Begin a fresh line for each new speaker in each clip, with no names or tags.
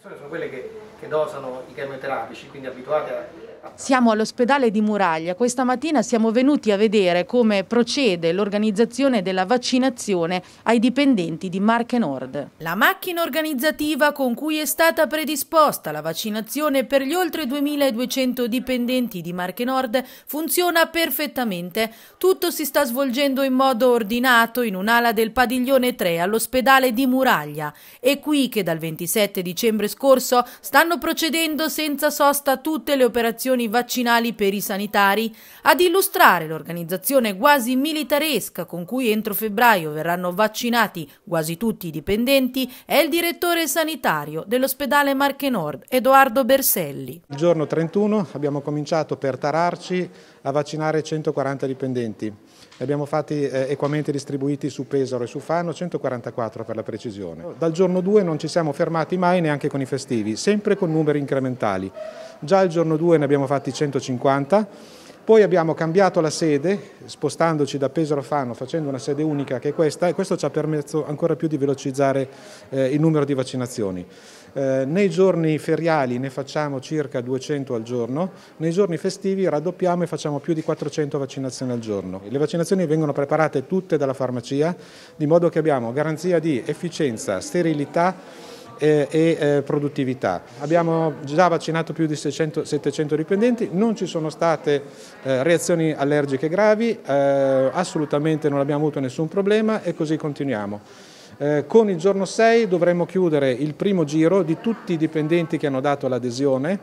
persone sono quelle che dosano i chemioterapici, quindi abituate a...
Siamo all'ospedale di Muraglia. Questa mattina siamo venuti a vedere come procede l'organizzazione della vaccinazione ai dipendenti di Marche Nord. La macchina organizzativa con cui è stata predisposta la vaccinazione per gli oltre 2200 dipendenti di Marche Nord funziona perfettamente. Tutto si sta svolgendo in modo ordinato in un'ala del padiglione 3 all'ospedale di Muraglia. È qui che dal 27 dicembre scorso stanno procedendo senza sosta tutte le operazioni vaccinali per i sanitari. Ad illustrare l'organizzazione quasi militaresca con cui entro febbraio verranno vaccinati quasi tutti i dipendenti è il direttore sanitario dell'ospedale Marche Nord, Edoardo Berselli.
Il giorno 31 abbiamo cominciato per tararci a vaccinare 140 dipendenti. Li abbiamo fatti equamente distribuiti su Pesaro e su Fano, 144 per la precisione. Dal giorno 2 non ci siamo fermati mai neanche con i festivi, sempre con numeri incrementali. Già il giorno 2 ne abbiamo fatti 150, poi abbiamo cambiato la sede, spostandoci da Pesaro a Fano, facendo una sede unica che è questa, e questo ci ha permesso ancora più di velocizzare il numero di vaccinazioni. Nei giorni feriali ne facciamo circa 200 al giorno, nei giorni festivi raddoppiamo e facciamo più di 400 vaccinazioni al giorno. Le vaccinazioni vengono preparate tutte dalla farmacia, di modo che abbiamo garanzia di efficienza, sterilità e produttività. Abbiamo già vaccinato più di 700 dipendenti, non ci sono state reazioni allergiche gravi, assolutamente non abbiamo avuto nessun problema e così continuiamo. Con il giorno 6 dovremo chiudere il primo giro di tutti i dipendenti che hanno dato l'adesione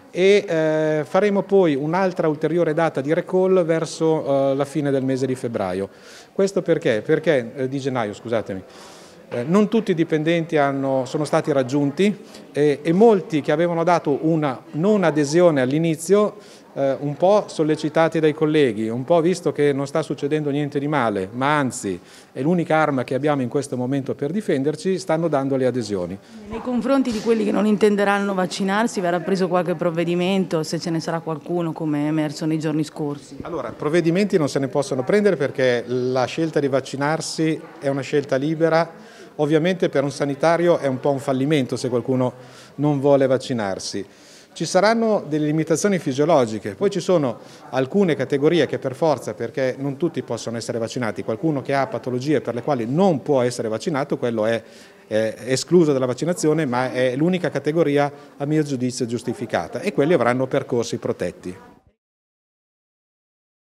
e faremo poi un'altra ulteriore data di recall verso la fine del mese di febbraio. Questo perché? Di gennaio, scusatemi. Non tutti i dipendenti sono stati raggiunti e molti che avevano dato una non adesione all'inizio, un po' sollecitati dai colleghi, un po' visto che non sta succedendo niente di male, ma anzi è l'unica arma che abbiamo in questo momento per difenderci, stanno dando le adesioni.
Nei confronti di quelli che non intenderanno vaccinarsi verrà preso qualche provvedimento, se ce ne sarà qualcuno, come è emerso nei giorni scorsi?
Allora, provvedimenti non se ne possono prendere perché la scelta di vaccinarsi è una scelta libera. Ovviamente per un sanitario è un po' un fallimento se qualcuno non vuole vaccinarsi. Ci saranno delle limitazioni fisiologiche, poi ci sono alcune categorie che per forza, perché non tutti possono essere vaccinati, qualcuno che ha patologie per le quali non può essere vaccinato, quello è escluso dalla vaccinazione, ma è l'unica categoria a mio giudizio giustificata e quelli avranno percorsi protetti.